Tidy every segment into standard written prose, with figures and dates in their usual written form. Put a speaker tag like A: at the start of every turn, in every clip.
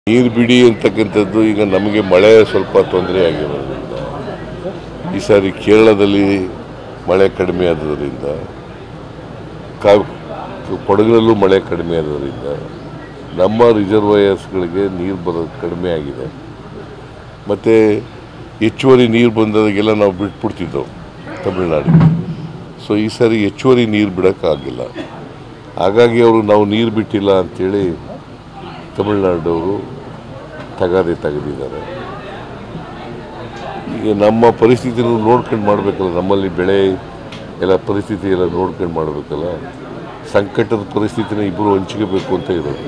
A: ನೀರು ಬಿಡಿ ಅಂತಕ್ಕಂಥದ್ದು ಈಗ ನಮಗೆ ಮಳೆ ಸ್ವಲ್ಪ ತೊಂದರೆ ಆಗಿರೋದ್ರಿಂದ ಈ ಸಾರಿ ಕೇರಳದಲ್ಲಿ ಮಳೆ ಕಡಿಮೆ ಆದದರಿಂದ ಕೊಡಗಿನಲ್ಲೂ ಮಳೆ ಕಡಿಮೆ ಆದದರಿಂದ ನಮ್ಮ ರಿಸರ್ವಾಯರ್ಸ್ಗಳಿಗೆ ನೀರು ಬರೋದು ಕಡಿಮೆ ಆಗಿದೆ. ಮತ್ತು ಹೆಚ್ಚುವರಿ ನೀರು ಬಂದಾಗೆಲ್ಲ ನಾವು ಬಿಟ್ಬಿಡ್ತಿದ್ದೆವು ತಮಿಳ್ನಾಡಿಗೆ. ಸೊ ಈ ಸಾರಿ ಹೆಚ್ಚುವರಿ ನೀರು ಬಿಡೋಕ್ಕಾಗಿಲ್ಲ. ಹಾಗಾಗಿ ಅವರು ನಾವು ನೀರು ಬಿಟ್ಟಿಲ್ಲ ಅಂಥೇಳಿ ತಮಿಳ್ನಾಡವರು ತಗಾದೆ ತೆಗೆದಿದ್ದಾರೆ. ಈಗ ನಮ್ಮ ಪರಿಸ್ಥಿತಿನೂ ನೋಡ್ಕೊಂಡು ಮಾಡಬೇಕಲ್ಲ, ನಮ್ಮಲ್ಲಿ ಬೆಳೆ ಎಲ್ಲ ಪರಿಸ್ಥಿತಿ ಎಲ್ಲ ನೋಡ್ಕೊಂಡು ಮಾಡಬೇಕಲ್ಲ. ಸಂಕಟದ ಪರಿಸ್ಥಿತಿನ ಇಬ್ಬರು ಹಂಚ್ಕೋಬೇಕು ಅಂತ ಇರೋದು.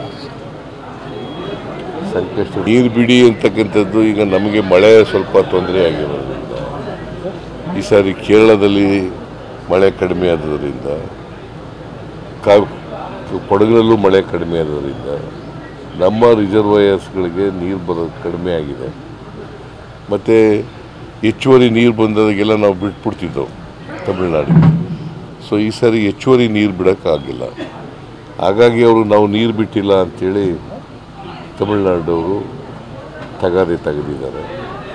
A: ಸಂಕಷ್ಟ ನೀರು ಬಿಡಿ ಅಂತಕ್ಕಂಥದ್ದು ಈಗ ನಮಗೆ ಮಳೆ ಸ್ವಲ್ಪ ತೊಂದರೆ ಆಗಿರೋದ್ರಿಂದ ಈ ಸಾರಿ ಕೇರಳದಲ್ಲಿ ಮಳೆ ಕಡಿಮೆ ಆದದರಿಂದ ಕೊಡಗಿನಲ್ಲೂ ಮಳೆ ಕಡಿಮೆ ಆದದರಿಂದ ನಮ್ಮ ರಿಸರ್ವಾಯರ್ಸ್ಗಳಿಗೆ ನೀರು ಬರೋದು ಕಡಿಮೆ ಆಗಿದೆ. ಮತ್ತು ಹೆಚ್ಚುವರಿ ನೀರು ಬಂದಾಗೆಲ್ಲ ನಾವು ಬಿಟ್ಬಿಡ್ತಿದ್ದೆವು ತಮಿಳ್ನಾಡಿಗೆ. ಸೊ ಈ ಸಾರಿ ಹೆಚ್ಚುವರಿ ನೀರು ಬಿಡೋಕ್ಕಾಗಿಲ್ಲ. ಹಾಗಾಗಿ ಅವರು ನಾವು ನೀರು ಬಿಟ್ಟಿಲ್ಲ ಅಂಥೇಳಿ ತಮಿಳ್ನಾಡವರು ತಗಾದೆ ತೆಗೆದಿದ್ದಾರೆ.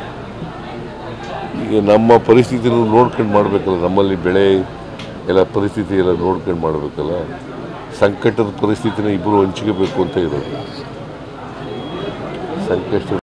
A: ಈಗ ನಮ್ಮ ಪರಿಸ್ಥಿತಿನೂ ನೋಡ್ಕೊಂಡು ಮಾಡಬೇಕಲ್ಲ, ನಮ್ಮಲ್ಲಿ ಬೆಳೆ ಎಲ್ಲ ಪರಿಸ್ಥಿತಿ ಎಲ್ಲ ನೋಡ್ಕೊಂಡು ಮಾಡಬೇಕಲ್ಲ. ಸಂಕಟದ ಪರಿಸ್ಥಿತಿನ ಇಬ್ಬರು ಹಂಚ್ಕೋಬೇಕು ಅಂತ ಇರೋದು. ಸಂಕಷ್ಟ